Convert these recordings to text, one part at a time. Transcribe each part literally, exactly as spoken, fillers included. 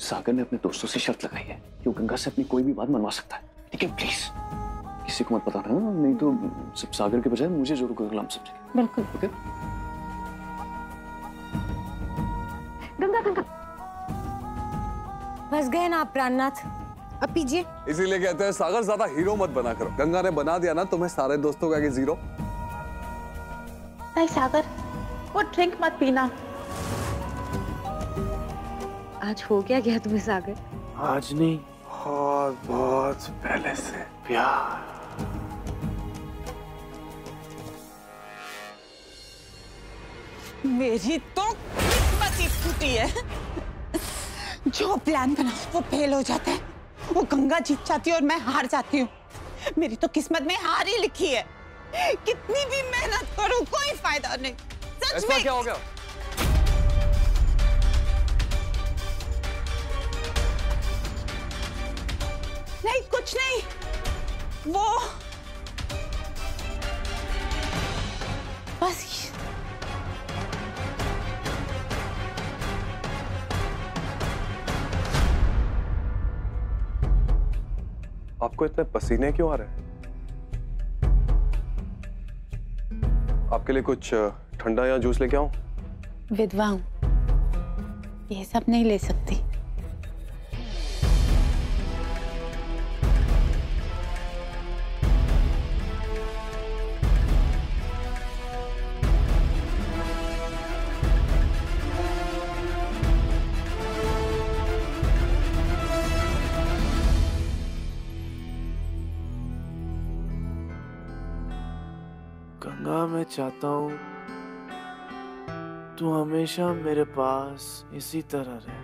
सागर ने अपने दोस्तों से शर्त लगाई है कि वो गंगा से अपनी कोई भी बात मनवा सकता है, ठीक है? प्लीज किसी को मत बताना, नहीं तो सब सागर के बजाय मुझे जरूर कोई गुलाम समझेंगे। बिल्कुल। ओके? गंगा गंगा फंस गए ना आप प्राणनाथ, अब पीजिए। इसीलिए कहते हैं सागर ज्यादा हीरो मत बना करो। गंगा ने बना दिया ना तुम्हें सारे दोस्तों का जीरो। नहीं सागर, वो ड्रिंक मत पीना। आज हो क्या गया तुम्हें सागर? आज नहीं, बहुत बहुत पहले से प्यार। मेरी तो किस्मत ही फूटी है। जो प्लान बना वो फेल हो जाता है। वो गंगा जीत जाती है और मैं हार जाती हूँ। मेरी तो किस्मत में हार ही लिखी है। कितनी भी मेहनत करूं कोई फायदा नहीं। सच ऐसा में। क्या हो गया? नहीं कुछ नहीं, वो बस आपको इतने पसीने क्यों आ रहे हैं? आपके लिए कुछ ठंडा या जूस लेके आऊं? विधवा हूं, ये सब नहीं ले सकती। गंगा, मैं चाहता हूँ तू हमेशा मेरे पास इसी तरह रहे,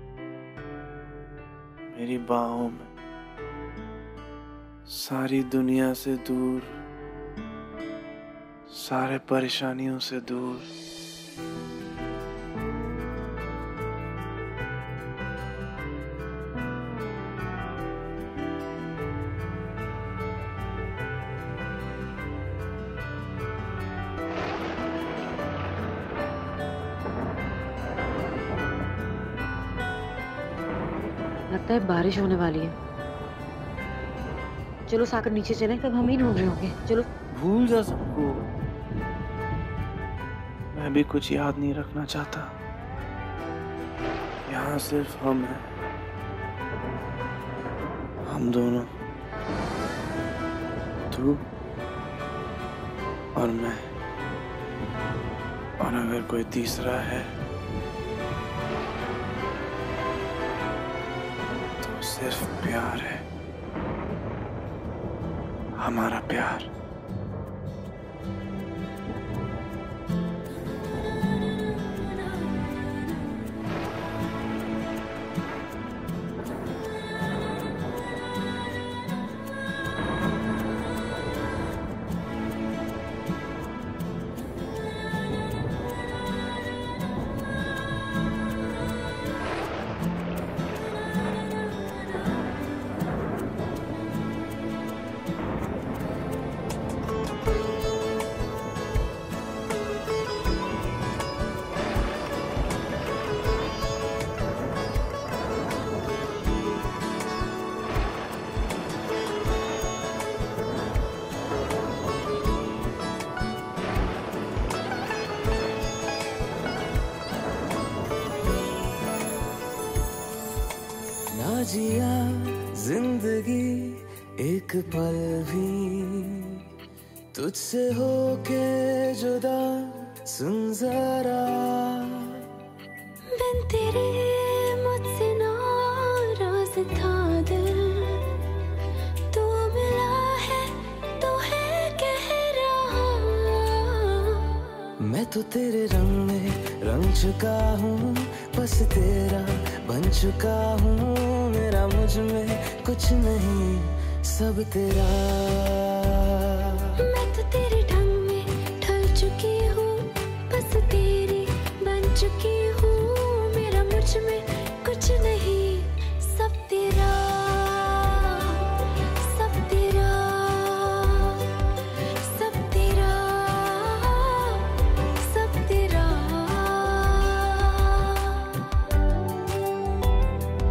मेरी बाहों में, सारी दुनिया से दूर, सारे परेशानियों से दूर। लगता है बारिश होने वाली है। चलो सागर नीचे चलें, तब हम ही ढूंढ रहे होंगे। चलो। भूल जा सबको, मैं भी कुछ याद नहीं रखना चाहता। यहाँ सिर्फ हम हैं, हम दोनों, तू और मैं। और अगर कोई तीसरा है तो सिर्फ प्यार है, हमारा प्यार। जिया जिंदगी एक पल भी तुझसे होके जुदा, सुन जरा बिन तेरे मुझसे नाराज था दिल, तू मिला है तो है कह रहा, मैं तो तेरे रंग में रंग चुका हूँ, बस तेरा बन चुका हूँ, मेरा मुझ में कुछ नहीं सब तेरा, मैं तो तेरे ढंग में ढल चुकी हूँ, बस तेरी बन चुकी हूँ, मेरा मुझ में कुछ नहीं सब तेरा, सब तेरा, सब तेरा, सब तेरा।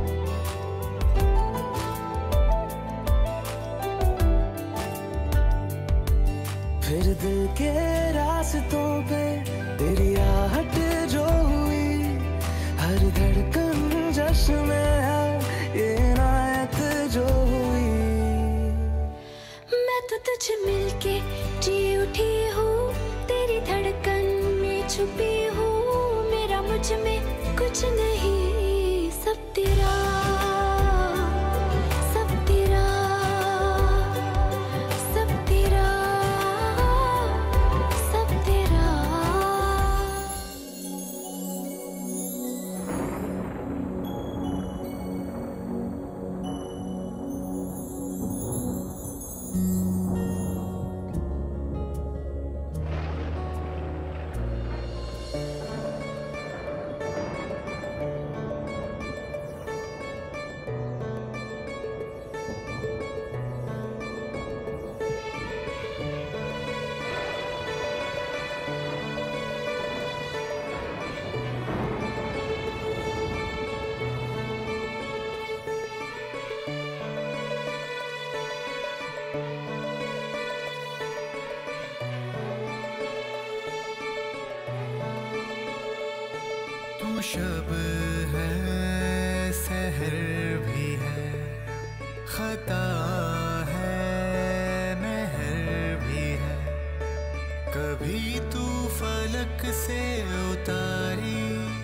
शब है, सहर भी है, खता है, महर भी है। कभी तू फलक से उतारी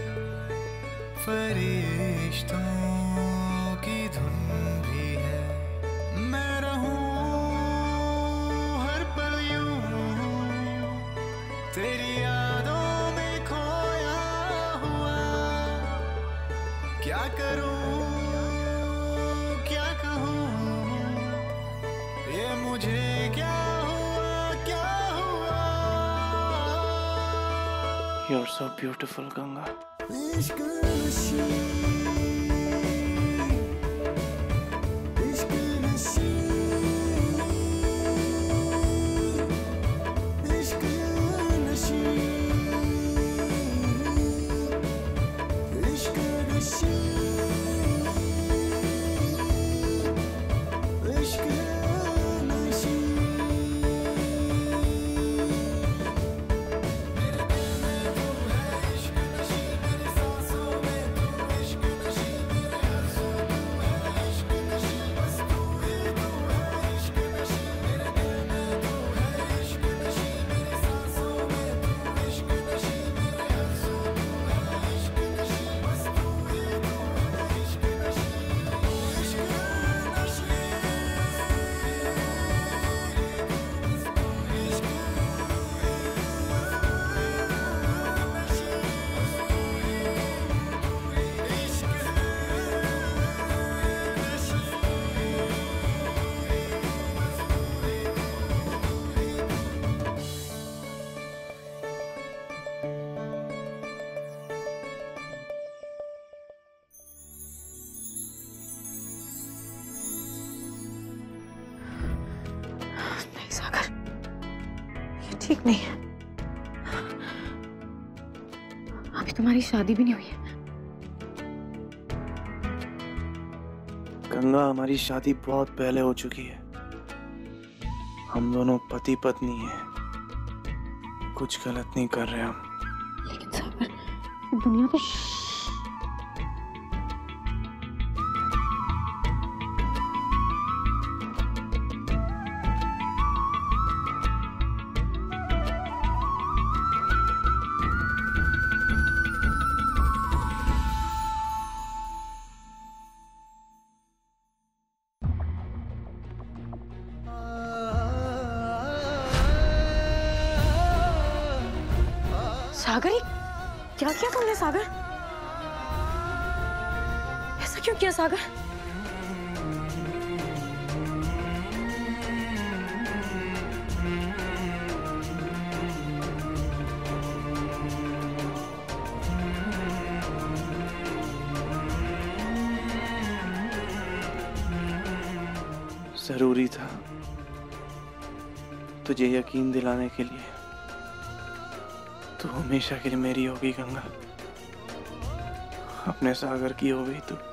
फरिश्तों की धुन भी है। मैं रहूं हर पल यूं तेरी यादों में खोया हुआ। क्या करूं क्या कहूं, ये मुझे क्या हुआ क्या हुआ। You're so beautiful, Ganga. इश्क नशी, इश्क नशी, इश्क नशी, इश्क नशी, इश्क नशी। ठीक नहीं है। अभी तुम्हारी शादी भी नहीं हुई है। गंगा, हमारी शादी बहुत पहले हो चुकी है। हम दोनों पति पत्नी हैं। कुछ गलत नहीं कर रहे हम। लेकिन सागर, दुनिया तो सागर, क्या किया तुमने सागर? ऐसा क्यों किया सागर? जरूरी था तुझे यकीन दिलाने के लिए। तू हमेशा के लिए मेरी होगी गंगा। अपने सागर की हो गई तू।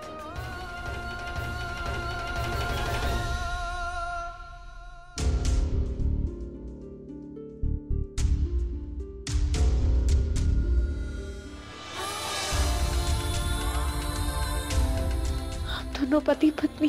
हम दोनों पति पत्नी।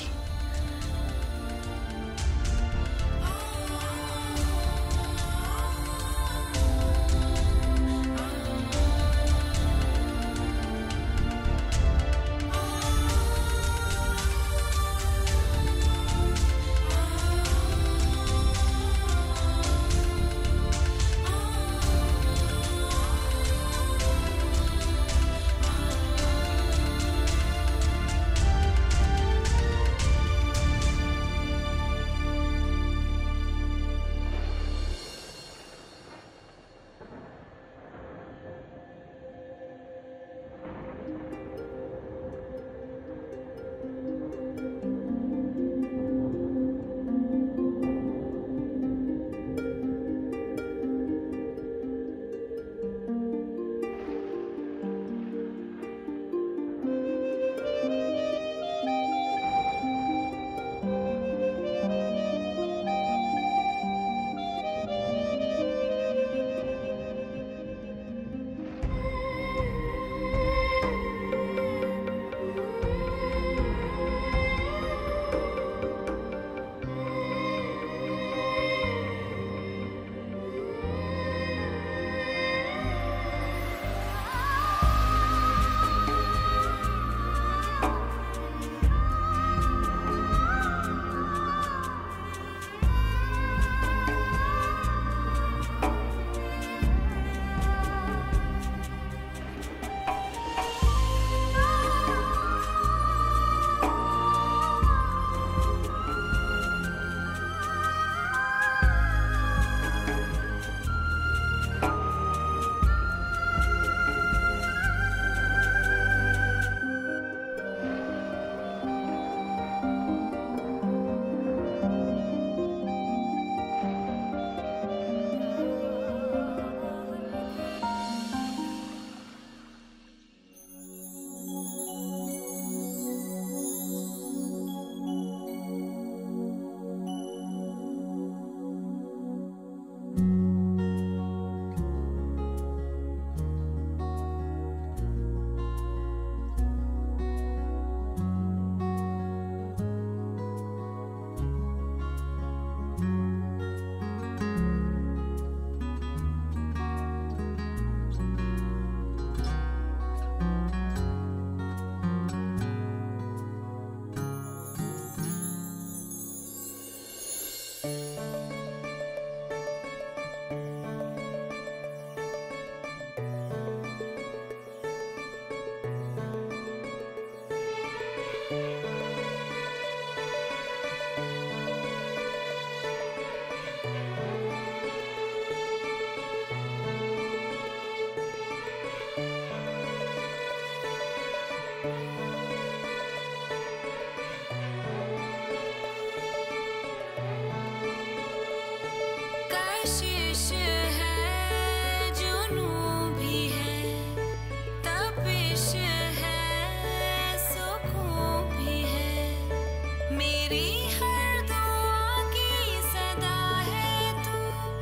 मेरी हर दुआ की सदा है तू,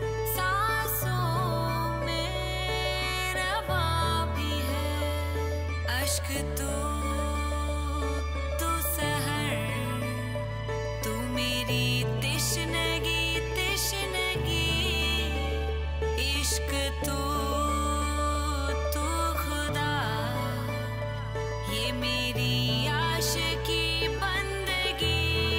सांसों में रवा भी है अश्क तू, तू सहर, तू मेरी तिश्नगी तिश्नगी, इश्क तू, तू खुदा, ये मेरी आशिकी बंदगी,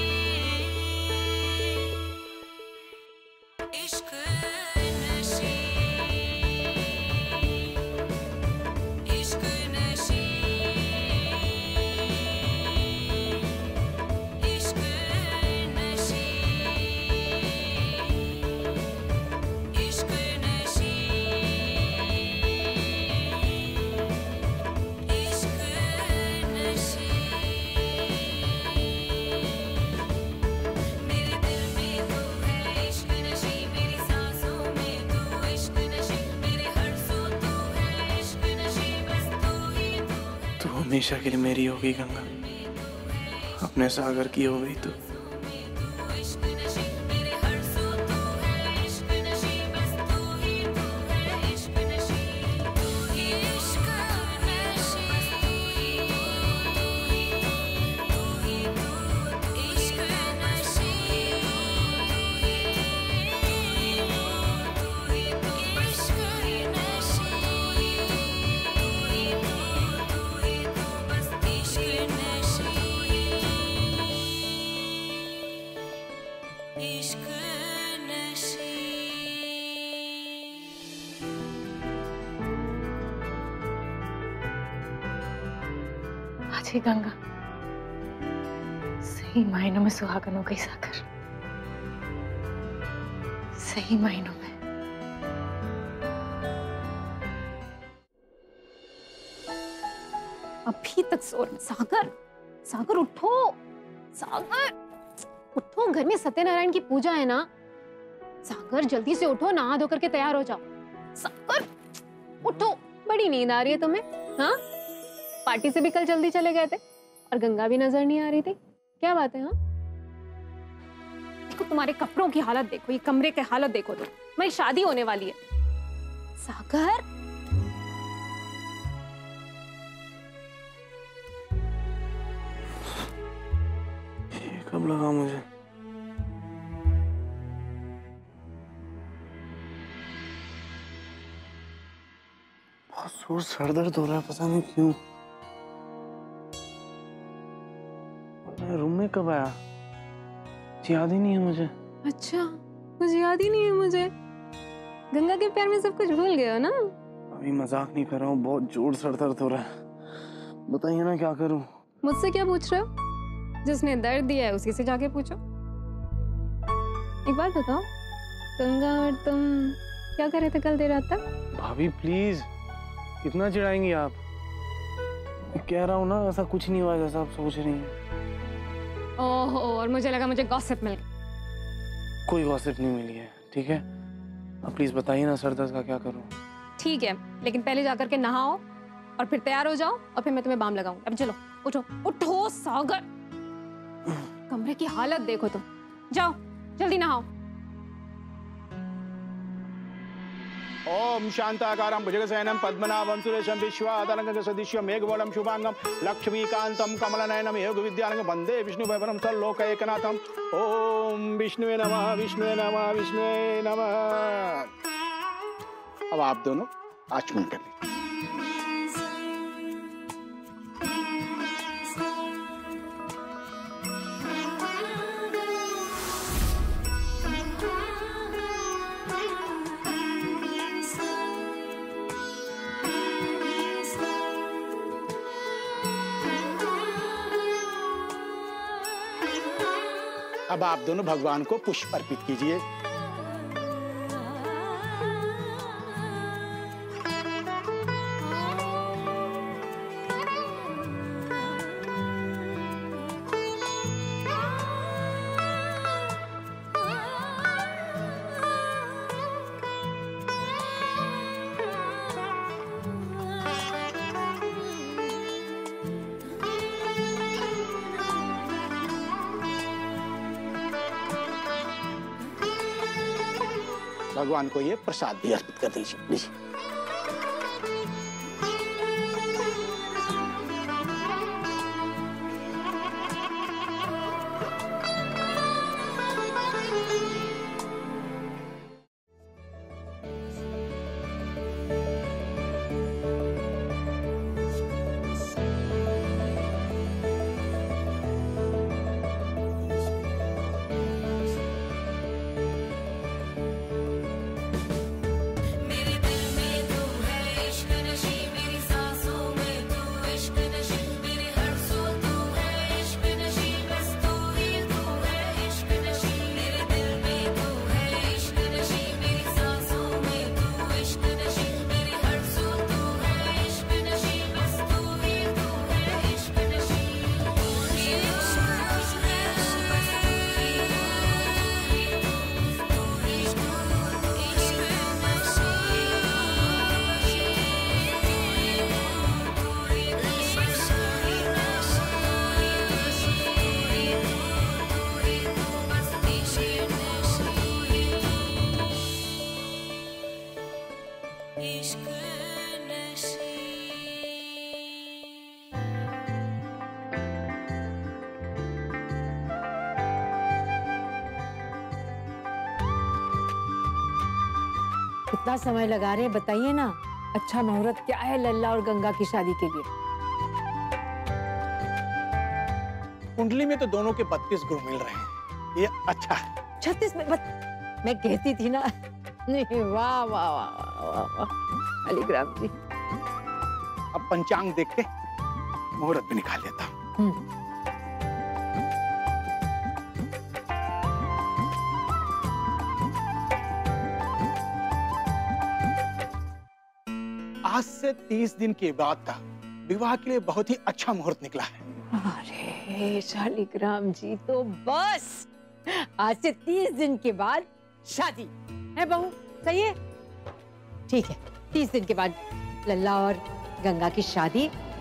इश्क नशी, इश्क नशी, इश्क नशी, इश्क नशी, इश्क नशी। मेरे दिल में तू है इश्क नशी, मेरी सांसों में तू इश्क नशी, मेरे हर सू तू है इश्क नशी, बस तू ही तू है। तू हमेशा के लिए मेरी हो गई गंगा, अपने सागर की हो गई तू। तू इश्क नशी, मेरे हर सू तू है इश्क नशी, बस तू ही तू है इश्क नशी, तू ही इश्क नशी, तू ही तू इश्क नशी, तू ही तू इश्क नशी, तू ही तू, तू ही तू बस इश्क नशी, इश्क नशी। आज ही गंगा सही मायनों में सुहागन हो गई सागर, सही मायनों में। अभी तक सो रहे- सागर, सागर उठो, सागर उठो, घर में सत्यनारायण की पूजा है ना। सागर जल्दी से उठो, नहा धो करके तैयार हो जाओ। सागर उठो, बड़ी नींद आ रही है तुम्हें? हाँ, पार्टी से भी कल जल्दी चले गए थे और गंगा भी नजर नहीं आ रही थी, क्या बात है? हाँ, देखो तुम्हारे कपड़ों की हालत देखो, ये कमरे की हालत देखो, तो मेरी शादी होने वाली है। सागर ये कब लगा मुझे? बहुत जोर सर दर्द हो रहा है, पता नहीं क्यों। मैं रूम में कब आया? याद ही नहीं है मुझे। अच्छा, मुझे याद ही नहीं है मुझे। गंगा के प्यार में सब कुछ भूल गए हो ना? अभी मजाक नहीं कर रहा हूँ, बहुत जोर सर दर्द हो रहा है। बताइए ना क्या करूँ? मुझसे क्या पूछ रहे हो? जिसने दर्द दिया है उसी से जाके पूछो। एक बात बताओ, गंगा और तुम क्या कर रहे थे कल देर रात तक? भाभी प्लीज, कितना चिढ़ाएंगी आप? मैं कह रहा हूँ ना, ऐसा कुछ नहीं हुआ जैसा आप सोच रही हैं। ओहो, और मुझे लगा मुझे गॉसिप मिल गई। कोई गॉसिप नहीं मिली है, ठीक है? अब प्लीज बताइए ना, सर दर्द का क्या करूँ? ठीक है, लेकिन पहले जाकर के नहाओ और फिर तैयार हो जाओ और फिर मैं तुम्हें बाम लगाऊंगी। अब चलो, उठो उठो सागर, कमरे की हालत देखो तुम। जाओ जल्दी नहाओ। ओम शांताकारं भुजगशयनं पद्मनाभं सुरेशं विश्वाधारं सदृश्यं मेघवर्णं शुभांगं लक्ष्मीकान्तं कमलनयनं योगविद्यालयं वन्दे विष्णुवैभवं सर्वलोकैकनाथं। ओम विष्णुवे नमः, विष्णुवे नमः, विष्णुवे नमः। अब आप दोनों आचमन कर लीजिए। अब आप दोनों भगवान को पुष्प अर्पित कीजिए। भगवान को ये प्रसाद भी अर्पित कर दीजिए। लीजिए। मेरे दिल में तू है इश्क नशी, मेरी सांसों में तू इश्क नशी, मेरे हर सो तू है इश्क नशी, बस तू ही तू है इश्क नशी। मेरे दिल में तू है इश्क नशी, मेरी सांसों में तू इश्क नशी, मेरे हर सो तू है इश्क नशी, बस तू ही तू है इश्क नशी। तू ही इश्क नशी, बस तू ही तू ही इश्क इश्क नशी। कितना समय लगा रहे हैं बताइए ना। अच्छा मुहूर्त क्या है लल्ला और गंगा की शादी के लिए? कुंडली में तो दोनों के बत्तीस गुरु मिल रहे हैं, ये अच्छा है। छत्तीस में बत... मैं कहती थी ना। नहीं, वाह वाह वाह वाह वाह अलीग्राम जी। अब पंचांग देख के मुहूर्त भी निकाल लेता हूँ। आज से तीस दिन के बाद का विवाह के लिए बहुत ही अच्छा मुहूर्त निकला है। अरे शालिग्राम जी, तो बस आज से तीस दिन के बाद शादी है बहू, सही है? ठीक है, तीस दिन के बाद लल्ला और गंगा की शादी